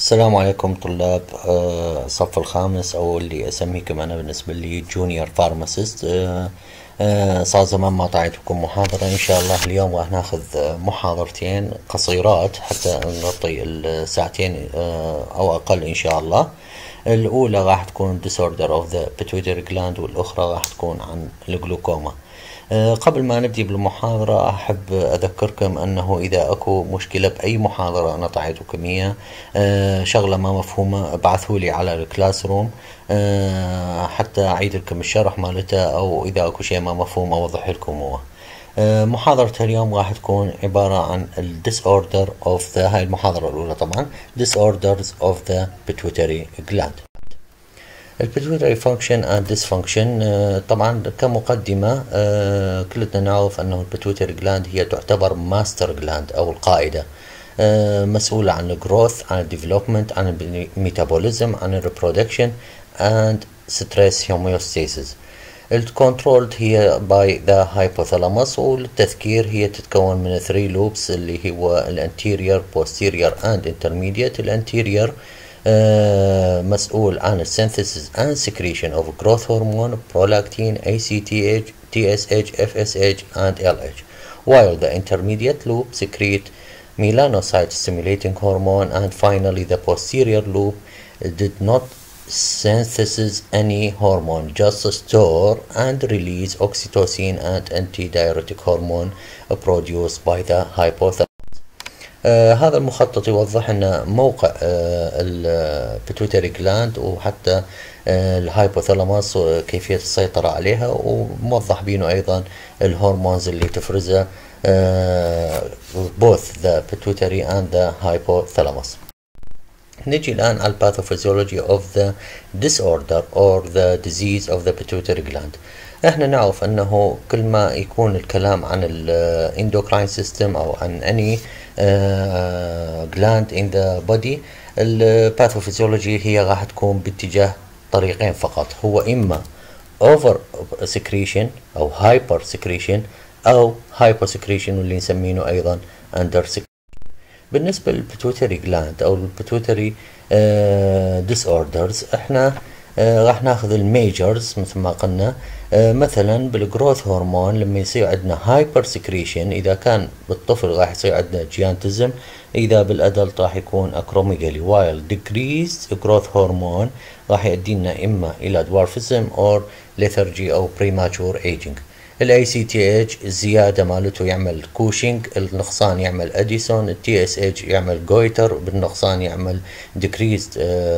السلام عليكم طلاب الصف الخامس أو اللي أسميكم أنا بالنسبة لي جونيور فارماسيست. صار زمان ما طلعتكم محاضرة. إن شاء الله اليوم راح ناخذ محاضرتين قصيرات حتى نغطي الساعتين أو أقل إن شاء الله. الأولى راح تكون disorder of the pituitary gland والأخرى راح تكون عن الجلوكوما. قبل ما نبدي بالمحاضرة أحب أذكركم أنه إذا أكو مشكلة بأي محاضرة أنا طعيتكم إياه شغلة ما مفهومة ابعثولي على الكلاس روم حتى أعيد لكم الشرح مالته، أو إذا أكو شيء ما مفهوم أوضح لكم هو. محاضرة اليوم راح تكون عبارة عن ال disorder of the هاي المحاضرة الأولى طبعا disorders of the pituitary gland. البيتويتري فانكشن اند ديسفانكشن. طبعا كمقدمة كلنا نعرف انه البيتويتري جلاند هي تعتبر ماستر جلاند او القائدة، مسؤولة عن الجروث، عن الديفلوبمنت، عن الميتابوليزم، عن الريبرودكشن اند ستريس هوميوستاسيس. الكنترولد هي باي ذا hypothalamus، وللتذكير هي تتكون من 3 لوبس اللي هو الانتيريور posterior and intermediate. الانتيريور مسؤول عن synthesis and secretion of growth hormone, prolactin, ACTH, TSH, FSH and LH, while the intermediate loop secrete melanocyte stimulating hormone, and finally the posterior loop did not synthesis any hormone, just store and release oxytocin and antidiuretic hormone produced by the hypothalamus. هذا المخطط يوضح لنا موقع البيتويتري جلاند وحتى الهايبوثالاموس وكيفية السيطرة عليها، وموضح بينه أيضا الهرمونز اللي تفرزها both the pituitary and the hypothalamus. نجي الآن على pathophysiology of the disorder or the disease of the pituitary gland. احنا نعرف انه كل ما يكون الكلام عن الاندوكراين سيستم او عن any gland in the body، الباثوفيزيولوجي هي راح تكون باتجاه طريقين فقط، هو اما over secretion او hyper secretion او hyper secretion واللي نسمينه ايضا under secretion. بالنسبة للبيتويتري جلاند او البيتويتري disorders احنا راح ناخذ الميجرز مثل ما قلنا. مثلا بالجروث هرمون لما يصير عندنا هايبر سكريشن، اذا كان بالطفل راح يصير عندنا جيانتزم، اذا بالادلت راح يكون اكروميجالي، وايل ديكريز جروث هرمون راح يؤدي لنا اما الى دوارفيزم او ليثرجي او بريماتشور ايجينج. الاي سي تي اتش الزياده مالته يعمل كوشنج، النقصان يعمل اديسون، التي اس اتش يعمل جويتر، بالنقصان يعمل ديكريزد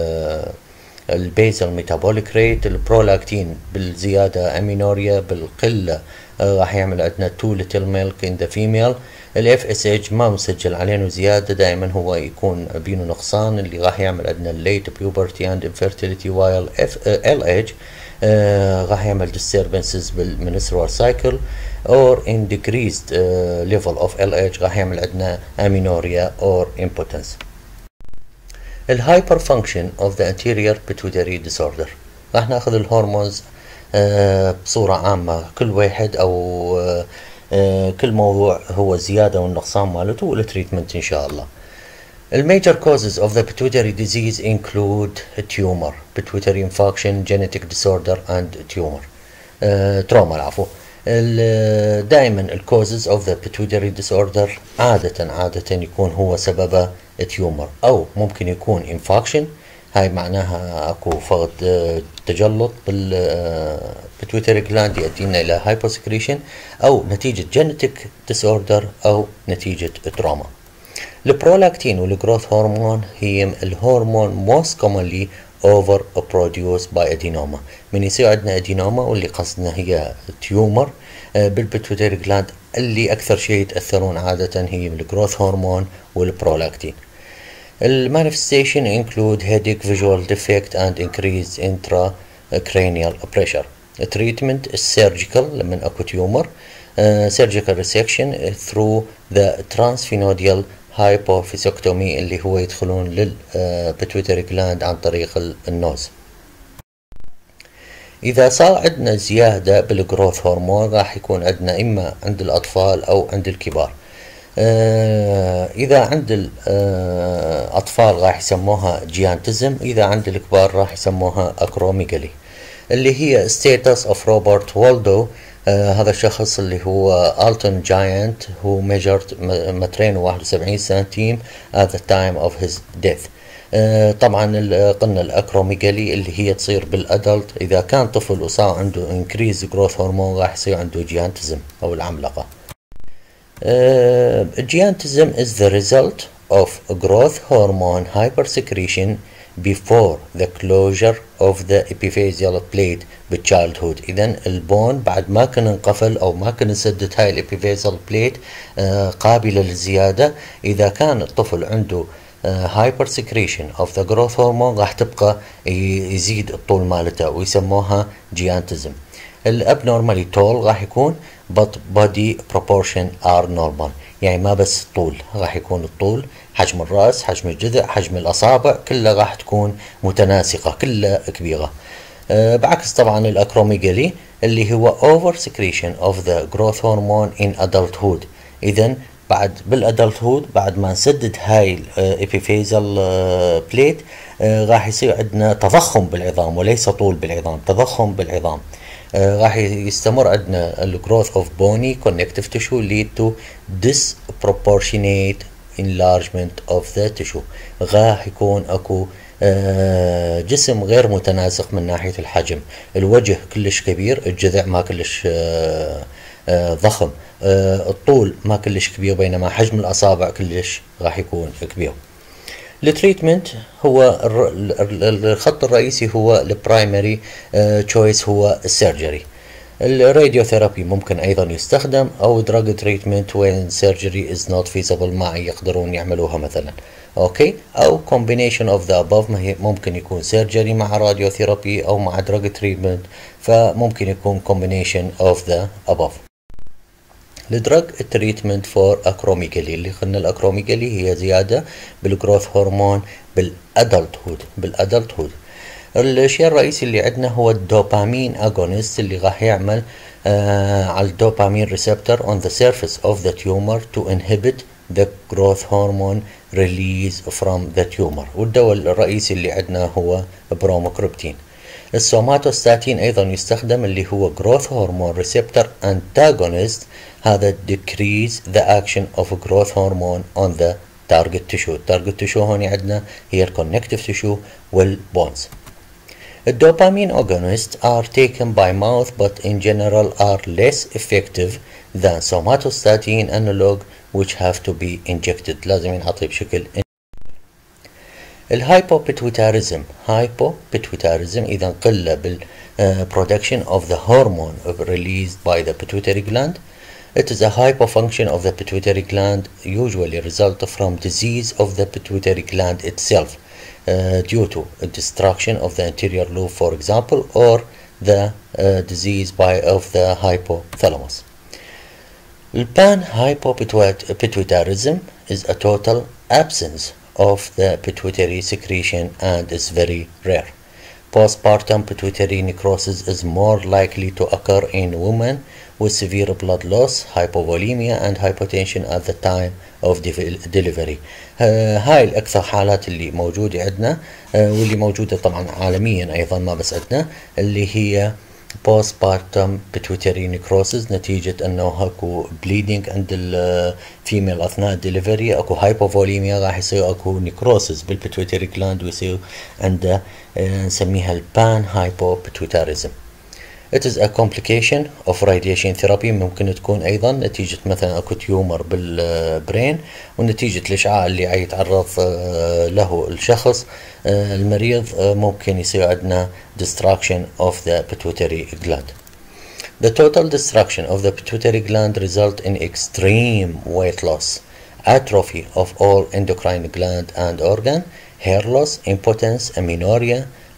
البيزل ميتابوليك ريت، البرولاكتين بالزيادة امينوريا، بالقلة راح يعمل عندنا تو ليتل ميلك ان ذا فيميل. الاف اس اتش ما مسجل علينا زيادة، دائما هو يكون بينه نقصان اللي راح يعمل عندنا الليت بيوبرتي اند انفيرتيليتي، وايل ال اتش راح يعمل disturbances بالمنسترال سايكل or in decreased level of LH راح يعمل عندنا amenorrhea or impotence. الهايبر فانكشن اوف ذا anterior pituitary disorder راح ناخذ الهرمونز بصورة عامة، كل واحد او كل موضوع هو زيادة والنقصان مالته والتريتمنت ان شاء الله. الميجر causes of the pituitary disease include tumor, pituitary infarction, genetic disorder and trauma العفو. دائما ال causes of the pituitary disorder عادة يكون هو سببه تيومر، او ممكن يكون infarction، هاي معناها اكو فقد تجلط بالبيتويتري جلاند يؤدينا الى hypersecretion، او نتيجة genetic disorder او نتيجة تروما. البرولاكتين والجروث هرمون هي الهرمون most commonly over produced by adenoma. من يصير عندنا ادينوما واللي قصدنا هي تيومر بالبيتويتري جلاند، اللي اكثر شيء يتاثرون عاده هي الجروث هرمون والبرولاكتين. المانيفستيشن include headache, visual defect and increased intracranial pressure. treatment surgical لمن اكو تيومر، surgical resection through the transsphenoidal hypophysiectomy اللي هو يدخلون للبيتويتري جلاند عن طريق النوز. إذا صار عندنا زيادة بالجروث هرمون راح يكون عندنا إما عند الأطفال أو عند الكبار. إذا عند الأطفال راح يسموها جيانتزم، إذا عند الكبار راح يسموها أكروميجالي، اللي هي status of Robert Waldo. هذا الشخص اللي هو ألتون جاينت، هو measured 271 سنتيم at the time of his death. طبعا قلنا الأكروميجالي اللي هي تصير بالأدلت، إذا كان طفل وصار عنده increased growth hormone راح يصير عنده جيانتزم أو العملاقة. Giantism is the result of growth hormone hypersecretion before the closure of the epiphyseal plate بالchildhood. إذن البون بعد ما كان انقفل أو ما كان سدت هاي الابيفيزيال بليت قابلة للزيادة، إذا كان الطفل عنده hyper secretion of the growth hormone راح تبقى يزيد الطول مالته ويسموها جيانتزم. الابنورمالي تول راح يكون but body proportion are normal، يعني ما بس الطول، راح يكون الطول، حجم الرأس، حجم الجذع، حجم الأصابع، كلها راح تكون متناسقة، كلها كبيرة. بعكس طبعا الأكروميجالي اللي هو over secretion of the growth hormone in adulthood. إذن بعد بالادلتهود بعد ما نسدد هاي الابيفيزال بليت راح يصير عندنا تضخم بالعظام وليس طول بالعظام، تضخم بالعظام. راح يستمر عندنا الجروث اوف بوني كونكتيف تيشو lead to disproportionate enlargement of the tissue. راح يكون اكو جسم غير متناسق من ناحية الحجم، الوجه كلش كبير، الجذع ما كلش ضخم، الطول ما كلش كبير، بينما حجم الأصابع كلش راح يكون كبير. التريتمنت هو الخط الرئيسي هو البرايمري تشويس هو السيرجري. الراديوثيرابي ممكن أيضا يستخدم، أو دراج تريتمنت وين سيرجري از نوت فيزبل ما يقدرون يعملوها مثلا. اوكي، او combination of the above، ممكن يكون سيرجري مع راديوثيرابي او مع دراج تريتمنت، فممكن يكون combination of the above. الدراج تريتمنت فور اكروميجالي اللي قلنا الاكروميجالي هي زياده بالجروث هرمون بالادلتهود. الشيء الرئيسي اللي عندنا هو الدوبامين اغونست اللي راح يعمل على الدوبامين ريسبتور on the surface of the tumor to inhibit the growth hormone release from the tumor. والدواء الرئيسي اللي عندنا هو بروموكريبتين. السوماتوستاتين أيضا يستخدم اللي هو growth hormone receptor antagonist، هذا decrease the action of growth hormone on the target tissue. target tissue هون عندنا هي connective tissue والبونز. الدوبامين agonists are taken by mouth but in general are less effective than somatostatin analog which have to be injected. لازم ينعطي بشكل. الهايبوبيتويتاريزم إذا قلة production of the hormone released by the pituitary gland. It is a hypofunction of the pituitary gland, usually result from disease of the pituitary gland itself due to a destruction of the anterior lobe, for example, or the disease of the hypothalamus. Pan-hypopituitarism is a total absence of the pituitary secretion and is very rare. Postpartum pituitary necrosis is more likely to occur in women with severe blood loss, hypovolemia and hypotension at the time of delivery. هاي الأكثر حالات اللي موجودة عندنا واللي موجودة طبعا عالميا أيضا ما بس عندنا، اللي هي postpartum pituitary necrosis نتيجة أنه أكو bleeding عند الفيميل أثناء الدليفري، أكو hypovolemia راح يصير أكو necrosis بالبيتويتري gland ويصير عنده نسميها البان hypopituitarism. It is a complication of radiation therapy، ممكن تكون أيضا نتيجة مثلا أكو تيومر بالبرين ونتيجة الإشعاع اللي يتعرض له الشخص المريض ممكن يصير عندنا destruction of the pituitary gland. The total destruction of the pituitary gland result in extreme weight loss, atrophy of all endocrine gland and organ, hair loss, impotence, amenorrhea,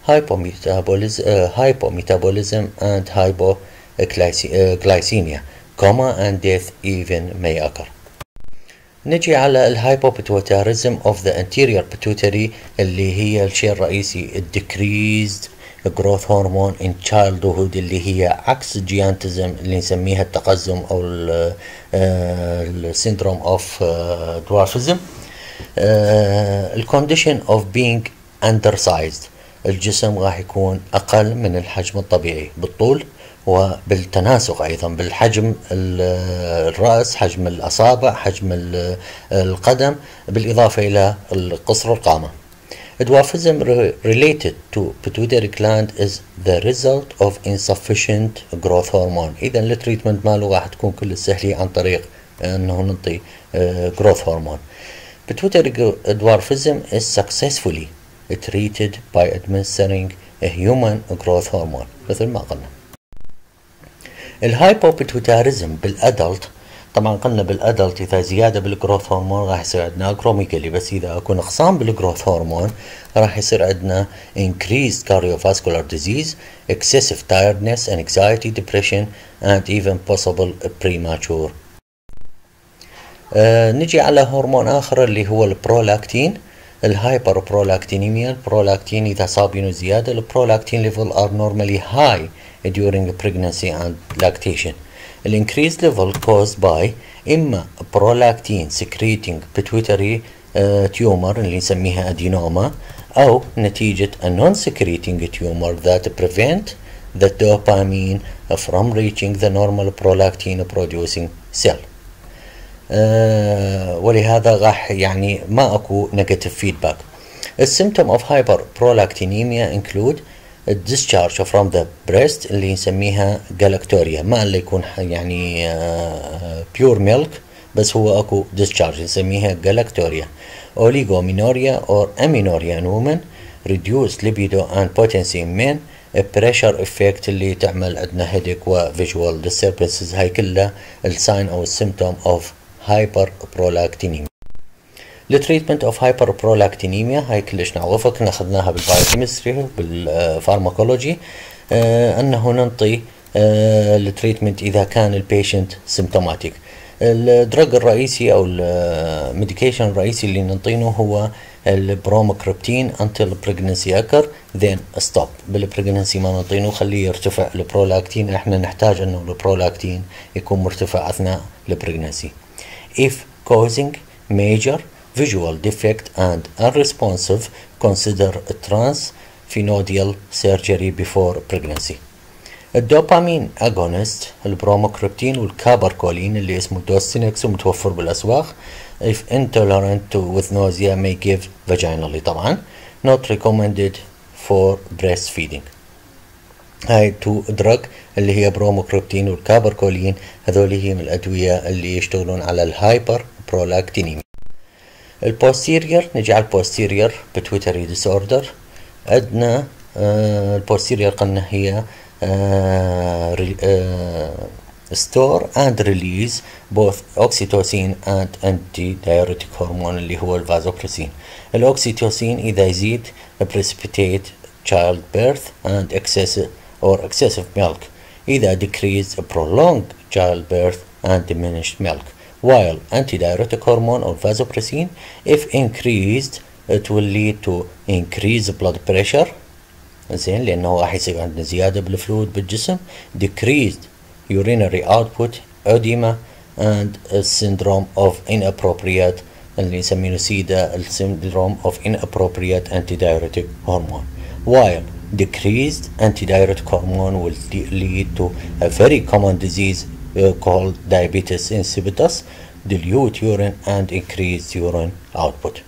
hypometabolism and hypoglycemia, coma and death even may occur. نجي على الهايبوبيتويتاريزم of the anterior pituitary اللي هي الشيء الرئيسي decreased growth hormone in childhood اللي هي عكس الجيانتزم اللي نسميها التقزم أو السيندروم اوف dwarfism. الكونديشن اوف being undersized، الجسم راح يكون اقل من الحجم الطبيعي بالطول وبالتناسق، ايضا بالحجم الراس، حجم الاصابع، حجم القدم، بالاضافه الى قصر القامه. Dwarfism related to pituitary gland is the result of insufficient growth hormone. اذا التريتمنت ماله راح تكون كل سهله عن طريق انه نعطي growth hormone. Pituitary dwarfism is successfully treated by administering a human growth hormone مثل ما قلنا. الهايبوبيتوتاريزم بالادلت، طبعا قلنا بالادلت اذا زياده بالجروث هرمون راح يصير عندنا اكروميجالي، بس اذا اكو نقصان بالجروث هرمون راح يصير عندنا increased cardiovascular disease, excessive tiredness, anxiety, depression and even possible premature. نجي على هرمون اخر اللي هو البرولاكتين. الهايبر برولاكتينيميا، البرولاكتين اذا صابينه زياده، البرولاكتين ليفل are normally high during pregnancy and lactation. The increased level caused by إما prolactin secreting pituitary tumor اللي نسميها adenoma، أو نتيجة a non-secreting tumor that prevent the dopamine from reaching the normal prolactin producing cell. ولهذا راح يعني ما أكو negative feedback. The symptom of hyperprolactinemia include discharge from the breast اللي نسميها galactoria، ما اللي يكون يعني pure milk، بس هو اكو discharge نسميها galactoria. oligomenoria or amenorrhea in women، reduced libido and potency in men، pressure effect اللي تعمل عندنا headache و visual disturbances. هاي كلها الساين او السيمتوم of hyperprolactinemia. التريتمنت اوف هايبربرولاكتينيميا هاي كلش نعرفها، كنا اخذناها بالبايوكيمستري بالفارماكولوجي، انه ننطي التريتمنت اذا كان البيشنت سيمتوماتيك. الدرج الرئيسي او الميديكيشن الرئيسي اللي ننطينه هو البروموكريبتين until pregnancy occur then stop. بالبريجنسي ما ننطينه، خليه يرتفع البرولاكتين، احنا نحتاج انه البرولاكتين يكون مرتفع اثناء البريجنسي. if causing major visual defect and unresponsive, consider a transphenodial surgery before pregnancy. الدوبامين اجونست، البروموكريبتين والكابركولين اللي اسمه دوستينكس ومتوفر بالاسواق. if intolerant to with nausea may give vaginally، طبعا not recommended for breastfeeding. هاي تو دراج اللي هي بروموكريبتين والكابركولين، هذول هي من الادويه اللي يشتغلون على الهايبر برولاكتينيميا. البوستيريور، نجي على البوستيريور بيتويتري ديسوردر. عندنا البوستيريور قلنا هي store and release both oxytocin and antidiuretic hormone اللي هو الفازوبريسين. الاوكسيتوسين اذا يزيد precipitate childbirth and excessive milk، اذا decrease prolonged childbirth and diminished milk. while antidiuretic hormone or vasopressin if increased it will lead to increased blood pressure، زين، لانه راح يصير عندنا زياده بالفلويد بالجسم، decreased urinary output, edema and a syndrome of inappropriate اللي نسميه سيدا syndrome of inappropriate antidiuretic hormone. while decreased antidiuretic hormone will lead to a very common disease called diabetes insipidus, dilute urine and increased urine output.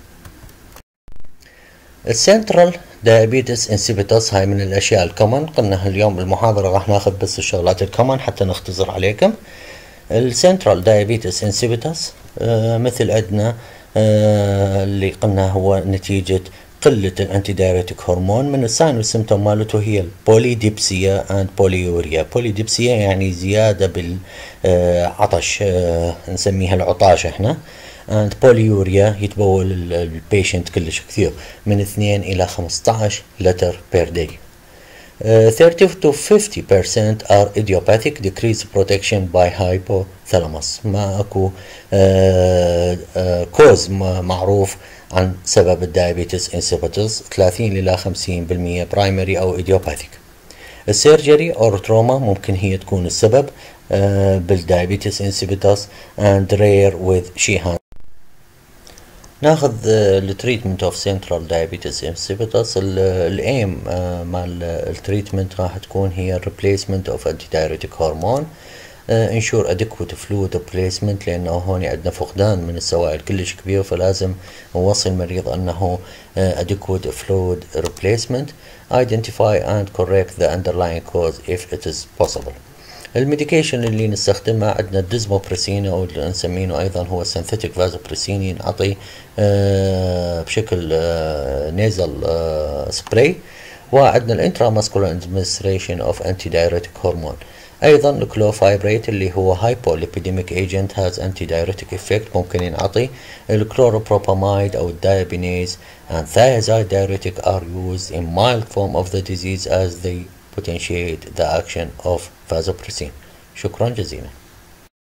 السنترال diabetes insipidus هاي من الاشياء الكومن، قلنا اليوم بالمحاضرة راح ناخذ بس الشغلات الكومن حتى نختصر عليكم. السنترال diabetes insipidus مثل عندنا اللي قلنا هو نتيجة قلة الانتي دايريتك هرمون. من الساين والسيمتوم مالته هي البوليديبسيا اند بوليوريا. بوليديبسيا يعني زيادة بالعطش، نسميها العطاش احنا. and بوليوريا يتبول البيشنت كلش كثير، من 2 إلى 15 لتر per day. 30 to 50% are idiopathic, decreased protection by hypothalamus. ما اكو كوز معروف عن سبب الدايابيتس انسيبيتس. 30 إلى 50% برايمري أو idiopathic. السيرجري أو تروما ممكن هي تكون السبب بالdiabetes insipidus and rare with Sheehan. ناخذ التريتمنت اوف سنترال diabetes insipidus. الايم مال التريتمنت راح تكون هي replacement of antidiuretic hormone. ensure adequate fluid replacement لأنه هون عندنا فقدان من السوائل كلش كبير، فلازم نوصي المريض أنه adequate fluid replacement. identify and correct the underlying cause if it is possible. الميديكيشن اللي نستخدمها عندنا الديزموبريسين أو اللي نسميه أيضا هو synthetic vasopressin، نعطي بشكل nasal spray. وعندنا الانتراماسكولار administration of antidiuretic hormone. ايضا الكلوفايبريت اللي هو hypolipidemic agent has antidiuretic effect، ممكن ينعطي. الكلوروبروباميد او الدايابينيز and thiazide diuretic are used in mild form of the disease as they potentiate the action of vasopressin. شكرا جزيلا.